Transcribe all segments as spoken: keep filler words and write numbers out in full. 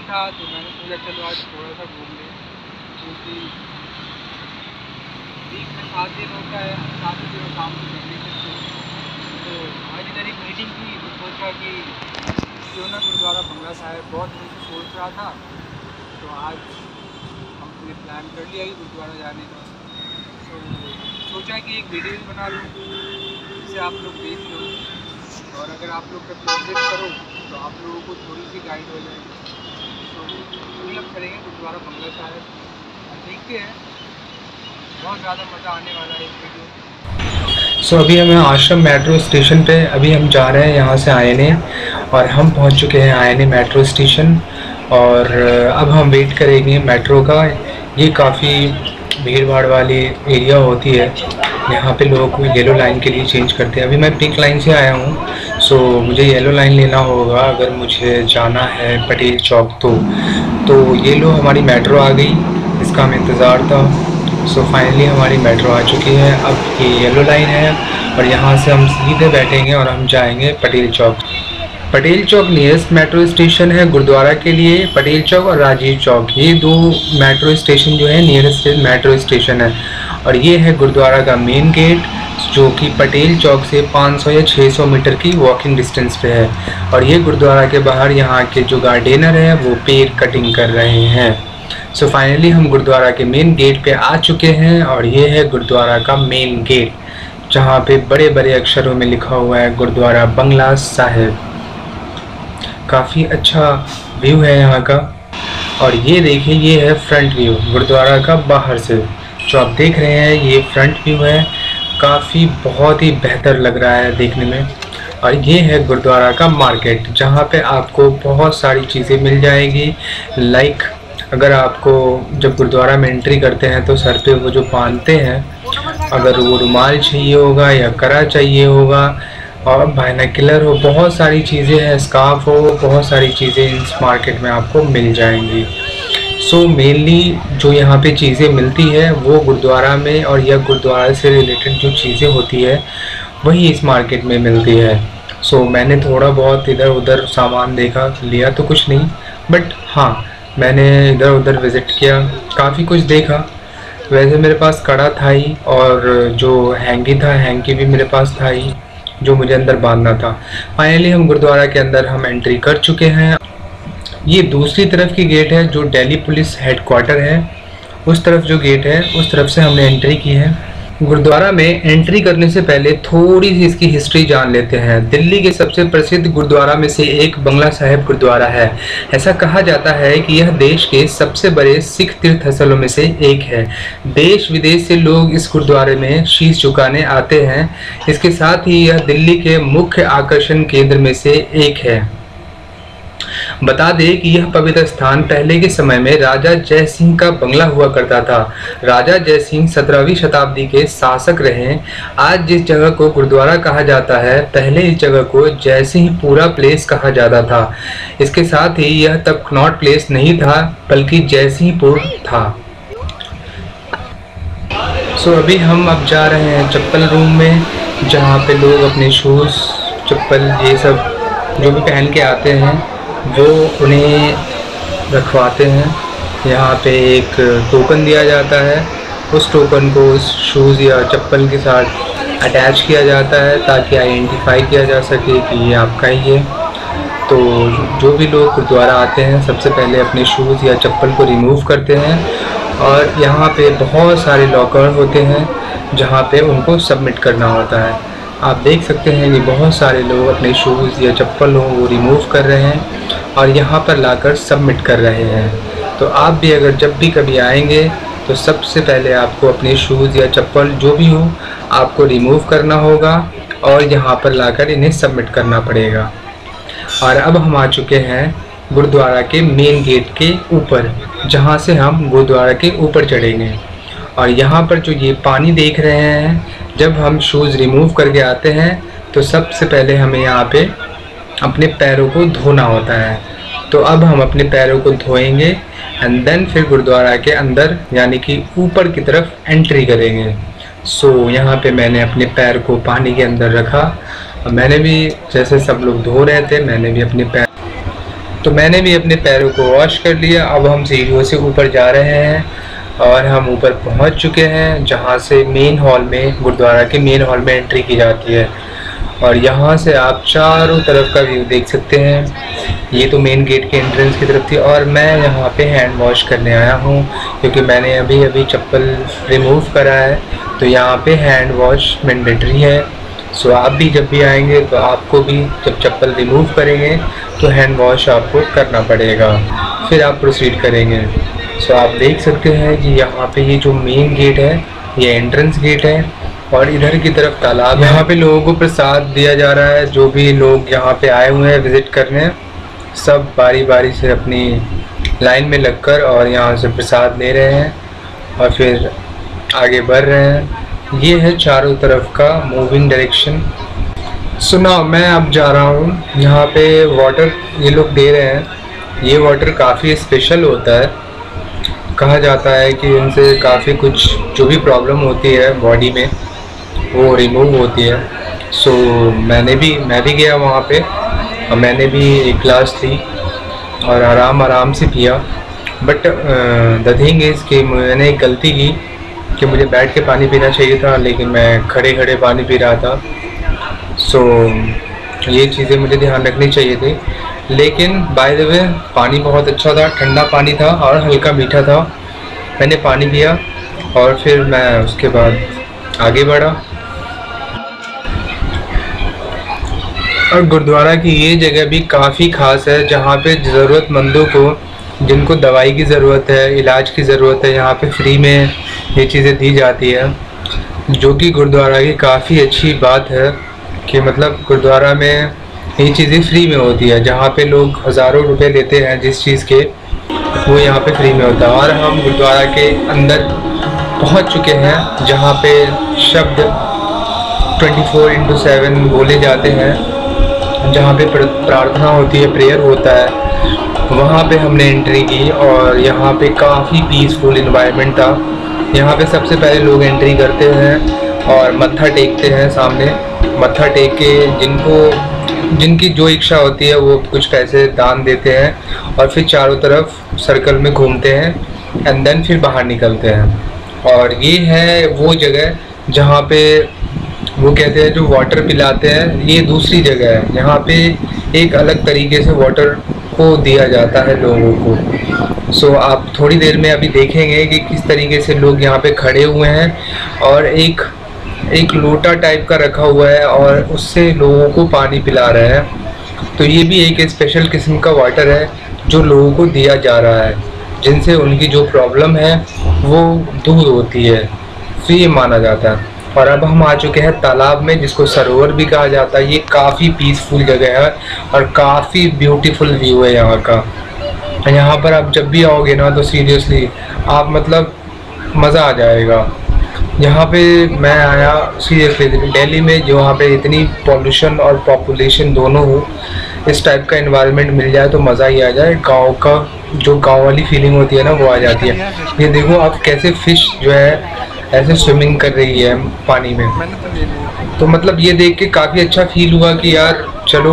था तो मैंने सोचा चलो आज थोड़ा सा घूम लें, क्योंकि वीक में सात दिन होता है, सात दिन काम तो कर नहीं सकते। तो आज इधर एक मीटिंग थी तो सोचा कि क्यों ना गुरुद्वारा बंगला साहिब बहुत दिन से सोच रहा था, तो आज हमने प्लान कर लिया कि गुरुद्वारा जाने का। तो सोचा कि एक वीडियो भी बना लूँ जिसे आप लोग देख लो, और अगर आप लोग कभी विजिट करो तो आप लोगों को थोड़ी सी गाइड हो जाएगी। तो अभी हम चलेंगे गुरुद्वारा बंगला साहिब, देखते हैं, बहुत ज़्यादा मज़ा आने वाला है इस वीडियो। सो so, अभी हमें आश्रम मेट्रो स्टेशन पे अभी हम जा रहे हैं यहाँ से आईने, और हम पहुँच चुके हैं आईने मेट्रो स्टेशन। और अब हम वेट करेंगे मेट्रो का। ये काफ़ी भीड़ भाड़ वाली एरिया होती है, यहाँ पे लोग येलो लाइन के लिए चेंज करते हैं। अभी मैं पिंक लाइन से आया हूँ, सो मुझे येलो लाइन लेना होगा अगर मुझे जाना है पटेल चौक। तो तो ये लो हमारी मेट्रो आ गई, इसका हमें इंतज़ार था। सो so, फाइनली हमारी मेट्रो आ चुकी है। अब ये येलो लाइन है और यहाँ से हम सीधे बैठेंगे और हम जाएंगे Patel Chowk. Patel Chowk nearest metro station है गुरुद्वारा के लिए। पटेल चौक और राजीव चौक, ये दो मेट्रो स्टेशन जो है नियरेस्ट मेट्रो स्टेशन है। और ये है गुरुद्वारा का मेन गेट, जो कि पटेल चौक से पाँच सौ या छह सौ मीटर की वॉकिंग डिस्टेंस पे है। और ये गुरुद्वारा के बाहर यहाँ के जो गार्डनर है वो पेड़ कटिंग कर रहे हैं। सो so, फाइनली हम गुरुद्वारा के मेन गेट पे आ चुके हैं, और ये है गुरुद्वारा का मेन गेट, जहाँ पे बड़े बड़े अक्षरों में लिखा हुआ है गुरुद्वारा बंगला साहिब। काफ़ी अच्छा व्यू है यहाँ का। और ये देखिए, ये है फ्रंट व्यू गुरुद्वारा का बाहर से, जो आप देख रहे हैं ये फ्रंट व्यू है। काफ़ी बहुत ही बेहतर लग रहा है देखने में। और ये है गुरुद्वारा का मार्केट, जहाँ पे आपको बहुत सारी चीज़ें मिल जाएगी। लाइक अगर आपको जब गुरुद्वारा में एंट्री करते हैं तो सर पे वो जो बांधते हैं, अगर वो रुमाल चाहिए होगा या कड़ा चाहिए होगा, और बाइनोकुलर हो, बहुत सारी चीज़ें हैं, स्कार्फ हो, बहुत सारी चीज़ें इस मार्केट में आपको मिल जाएंगी। सो so, मेनली जो यहाँ पे चीज़ें मिलती है वो गुरुद्वारा में, और या गुरुद्वारा से रिलेटेड जो चीज़ें होती है वही इस मार्केट में मिलती है। सो so, मैंने थोड़ा बहुत इधर उधर सामान देखा, लिया तो कुछ नहीं, बट हाँ मैंने इधर उधर विज़िट किया, काफ़ी कुछ देखा। वैसे मेरे पास कड़ा था ही, और जो हैंकी था हैंकी भी मेरे पास था ही, जो मुझे अंदर बांधना था। फाइनली हम गुरुद्वारा के अंदर हम एंट्री कर चुके हैं। ये दूसरी तरफ की गेट है जो दिल्ली पुलिस हेडक्वार्टर है, उस तरफ जो गेट है उस तरफ से हमने एंट्री की है। गुरुद्वारा में एंट्री करने से पहले थोड़ी सी इसकी हिस्ट्री जान लेते हैं। दिल्ली के सबसे प्रसिद्ध गुरुद्वारा में से एक बंगला साहिब गुरुद्वारा है। ऐसा कहा जाता है कि यह देश के सबसे बड़े सिख तीर्थ स्थलों में से एक है। देश विदेश से लोग इस गुरुद्वारे में शीश झुकाने आते हैं। इसके साथ ही यह दिल्ली के मुख्य आकर्षण केंद्र में से एक है। बता दें कि यह पवित्र स्थान पहले के समय में राजा जय सिंह का बंगला हुआ करता था। राजा जय सिंह सत्रहवीं शताब्दी के शासक रहे। आज जिस जगह को गुरुद्वारा कहा जाता है, पहले इस जगह को जय सिंहपुरा प्लेस कहा जाता था। इसके साथ ही यह तब कनॉट प्लेस नहीं था, बल्कि जय सिंहपुर था। सो अभी हम अब जा रहे हैं चप्पल रूम में, जहाँ पे लोग अपने शूज़, चप्पल, ये सब जो भी पहन के आते हैं वो उन्हें रखवाते हैं। यहाँ पे एक टोकन दिया जाता है, उस टोकन को उस शूज़ या चप्पल के साथ अटैच किया जाता है ताकि आइडेंटिफाई किया जा सके कि ये आपका ही है। तो जो भी लोग गुरुद्वारा आते हैं सबसे पहले अपने शूज़ या चप्पल को रिमूव करते हैं, और यहाँ पे बहुत सारे लॉकर होते हैं जहाँ पे उनको सबमिट करना होता है। आप देख सकते हैं कि बहुत सारे लोग अपने शूज़ या चप्पल हो वो रिमूव कर रहे हैं और यहाँ पर लाकर सबमिट कर रहे हैं। तो आप भी अगर जब भी कभी आएंगे तो सबसे पहले आपको अपने शूज़ या चप्पल जो भी हो आपको रिमूव करना होगा और यहाँ पर लाकर इन्हें सबमिट करना पड़ेगा। और अब हम आ चुके हैं गुरुद्वारा के मेन गेट के ऊपर, जहाँ से हम गुरुद्वारा के ऊपर चढ़ेंगे। और यहाँ पर जो ये पानी देख रहे हैं, जब हम शूज़ रिमूव करके आते हैं तो सबसे पहले हमें यहाँ पे अपने पैरों को धोना होता है। तो अब हम अपने पैरों को धोएंगे एंड देन फिर गुरुद्वारा के अंदर यानी कि ऊपर की तरफ एंट्री करेंगे। सो so, यहाँ पे मैंने अपने पैर को पानी के अंदर रखा और मैंने भी, जैसे सब लोग धो रहे थे, मैंने भी अपने पैर। तो मैंने भी अपने पैरों को वॉश कर लिया। अब हम सीढ़ियों से ऊपर जा रहे हैं और हम ऊपर पहुंच चुके हैं, जहां से मेन हॉल में, गुरुद्वारा के मेन हॉल में एंट्री की जाती है। और यहाँ से आप चारों तरफ का व्यू देख सकते हैं। ये तो मेन गेट के एंट्रेंस की तरफ थी और मैं यहाँ पे हैंड वॉश करने आया हूँ क्योंकि मैंने अभी अभी चप्पल रिमूव करा है, तो यहाँ पे हैंड वॉश मैंडेटरी है। सो आप भी जब भी आएंगे तो आपको भी जब चप्पल रिमूव करेंगे तो हैंड वॉश आपको करना पड़ेगा, फिर आप प्रोसीड करेंगे। सो आप देख सकते हैं कि यहाँ पे ये जो मेन गेट है ये एंट्रेंस गेट है और इधर की तरफ तालाब है। यहाँ पे लोगों को प्रसाद दिया जा रहा है। जो भी लोग यहाँ पे आए हुए हैं विज़िट करने, सब बारी बारी से अपनी लाइन में लगकर और यहाँ से प्रसाद ले रहे हैं और फिर आगे बढ़ रहे हैं। ये है चारों तरफ का मूविंग डायरेक्शन। सुना मैं अब जा रहा हूँ। यहाँ पे वाटर ये लोग दे रहे हैं। ये वाटर काफ़ी स्पेशल होता है। कहा जाता है कि इनसे काफ़ी कुछ जो भी प्रॉब्लम होती है बॉडी में वो रिमूव होती है। सो मैंने भी मैं भी गया वहाँ पे और मैंने भी एक गिलास ली और आराम आराम से पिया। बट द थिंग इज़ कि मैंने एक गलती की कि मुझे बैठ के पानी पीना चाहिए था, लेकिन मैं खड़े खड़े पानी पी रहा था। सो ये चीज़ें मुझे ध्यान रखनी चाहिए थी। लेकिन बाय द वे पानी बहुत अच्छा था, ठंडा पानी था और हल्का मीठा था। मैंने पानी पिया और फिर मैं उसके बाद आगे बढ़ा। और गुरुद्वारा की ये जगह भी काफ़ी ख़ास है, जहाँ पे ज़रूरतमंदों को, जिनको दवाई की ज़रूरत है, इलाज की ज़रूरत है, यहाँ पे फ्री में ये चीज़ें दी जाती है, जो कि गुरुद्वारा की काफ़ी अच्छी बात है कि मतलब गुरुद्वारा में ये चीज़ें फ्री में होती है। जहाँ पे लोग हज़ारों रुपए लेते हैं जिस चीज़ के, वो यहाँ पे फ्री में होता है। और हम गुरुद्वारा के अंदर पहुँच चुके हैं, जहाँ पे शब्द चौबीस इंटू सेवन बोले जाते हैं, जहाँ पे प्रार्थना होती है, प्रेयर होता है। वहाँ पे हमने एंट्री की और यहाँ पे काफ़ी पीसफुल इन्वायरमेंट था। यहाँ पे सबसे पहले लोग एंट्री करते हैं और मत्था टेकते हैं सामने। मत्था टेक के जिनको जिनकी जो इच्छा होती है वो कुछ पैसे दान देते हैं और फिर चारों तरफ सर्कल में घूमते हैं एंड देन फिर बाहर निकलते हैं। और ये है वो जगह जहाँ पे वो कहते हैं जो वाटर पिलाते हैं, ये दूसरी जगह है। यहाँ पे एक अलग तरीके से वाटर को दिया जाता है लोगों को। सो so, आप थोड़ी देर में अभी देखेंगे कि किस तरीके से लोग यहाँ पे खड़े हुए हैं और एक एक लोटा टाइप का रखा हुआ है और उससे लोगों को पानी पिला रहे हैं। तो ये भी एक स्पेशल किस्म का वाटर है जो लोगों को दिया जा रहा है, जिनसे उनकी जो प्रॉब्लम है वो दूर होती है, तो ये माना जाता है। और अब हम आ चुके हैं तालाब में, जिसको सरोवर भी कहा जाता है। ये काफ़ी पीसफुल जगह है और काफ़ी ब्यूटीफुल व्यू है यहाँ का। यहाँ पर आप जब भी आओगे ना तो सीरियसली आप मतलब मज़ा आ जाएगा। यहाँ पे मैं आया सीरियसली दिल्ली में, जो वहाँ पे इतनी पॉल्यूशन और पॉपुलेशन दोनों हो, इस टाइप का एनवायरनमेंट मिल जाए तो मज़ा ही आ जाए। गांव का जो गांव वाली फीलिंग होती है ना वो आ जाती है। ये देखो आप कैसे फ़िश जो है ऐसे स्विमिंग कर रही है पानी में, तो मतलब ये देख के काफ़ी अच्छा फील हुआ कि यार चलो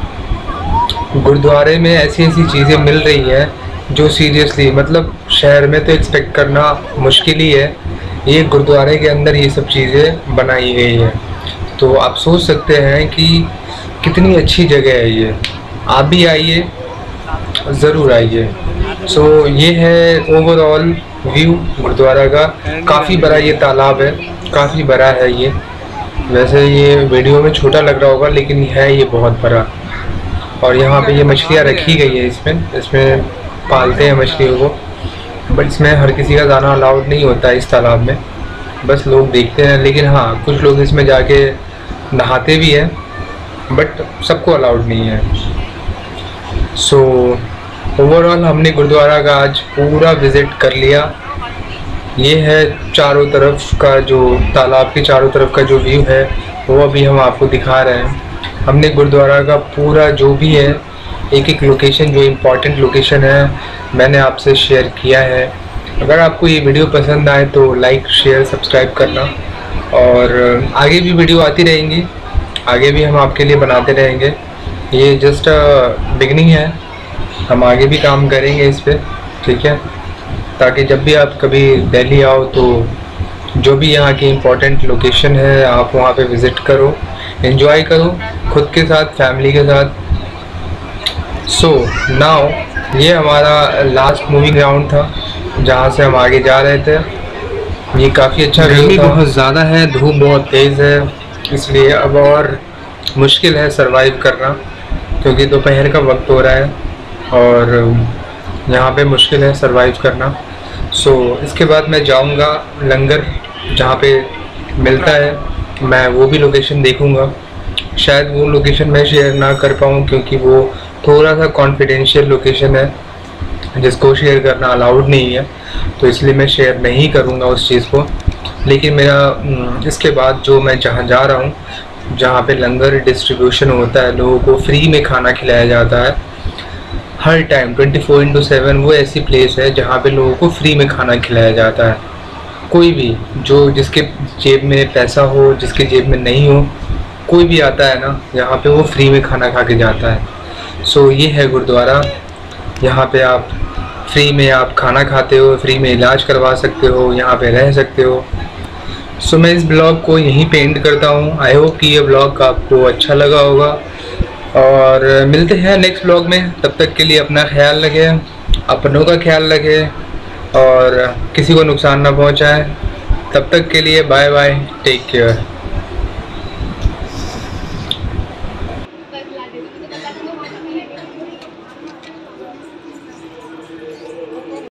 गुरुद्वारे में ऐसी ऐसी चीज़ें मिल रही हैं जो सीरियसली मतलब शहर में तो एक्सपेक्ट करना मुश्किल ही है। ये गुरुद्वारे के अंदर ये सब चीज़ें बनाई गई है, तो आप सोच सकते हैं कि कितनी अच्छी जगह है ये। आप भी आइए, ज़रूर आइए। सो so, ये है ओवरऑल व्यू गुरुद्वारा का। काफ़ी बड़ा ये तालाब है, काफ़ी बड़ा है ये। वैसे ये वीडियो में छोटा लग रहा होगा लेकिन है ये बहुत बड़ा। और यहाँ पे ये मछलियाँ रखी गई है, इसमें इसमें पालते हैं मछलियों को, बट इसमें हर किसी का जाना अलाउड नहीं होता है इस तालाब में, बस लोग देखते हैं। लेकिन हाँ, कुछ लोग इसमें जाके नहाते भी हैं, बट सबको अलाउड नहीं है। सो ओवरऑल हमने गुरुद्वारा का आज पूरा विज़िट कर लिया। ये है चारों तरफ का जो तालाब के चारों तरफ का जो व्यू है वो अभी हम आपको दिखा रहे हैं। हमने गुरुद्वारा का पूरा जो भी है एक एक लोकेशन, जो इम्पोर्टेंट लोकेशन है, मैंने आपसे शेयर किया है। अगर आपको ये वीडियो पसंद आए तो लाइक शेयर सब्सक्राइब करना, और आगे भी वीडियो आती रहेंगी, आगे भी हम आपके लिए बनाते रहेंगे। ये जस्ट बिगनिंग है, हम आगे भी काम करेंगे इस पे, ठीक है, ताकि जब भी आप कभी दिल्ली आओ तो जो भी यहाँ की इम्पोर्टेंट लोकेशन है आप वहाँ पे विज़िट करो, एंजॉय करो खुद के साथ, फैमिली के साथ। सो नाउ ये हमारा लास्ट मूविंग ग्राउंड था जहाँ से हम आगे जा रहे थे। ये काफ़ी अच्छा गर्मी बहुत ज़्यादा है, धूप बहुत तेज़ है, इसलिए अब और मुश्किल है सरवाइव करना, क्योंकि दोपहर का वक्त हो रहा है और यहाँ पे मुश्किल है सरवाइव करना। सो so, इसके बाद मैं जाऊँगा लंगर जहाँ पे मिलता है, मैं वो भी लोकेशन देखूँगा। शायद वो लोकेशन मैं शेयर ना कर पाऊँ क्योंकि वो थोड़ा सा कॉन्फिडेंशियल लोकेशन है जिसको शेयर करना अलाउड नहीं है, तो इसलिए मैं शेयर नहीं करूँगा उस चीज़ को। लेकिन मेरा इसके बाद जो मैं जहाँ जा रहा हूँ, जहाँ पे लंगर डिस्ट्रीब्यूशन होता है, लोगों को फ्री में खाना खिलाया जाता है हर time twenty four into seven, वो ऐसी प्लेस है जहाँ पे लोगों को फ्री में खाना खिलाया जाता है। कोई भी जो जिसके जेब में पैसा हो, जिसके जेब में नहीं हो, कोई भी आता है ना यहाँ पे, वो फ्री में खाना खा के जाता है। सो ये है गुरुद्वारा, यहाँ पे आप फ्री में आप खाना खाते हो, फ्री में इलाज करवा सकते हो, यहाँ पे रह सकते हो। सो मैं इस ब्लॉग को यहीं पे एंड करता हूँ। आई होप कि ये ब्लॉग आपको अच्छा लगा होगा और मिलते हैं नेक्स्ट ब्लॉग में। तब तक के लिए अपना ख्याल रखें, अपनों का ख्याल रखें और किसी को नुकसान ना पहुँचाएं। तब तक के लिए बाय बाय, टेक केयर।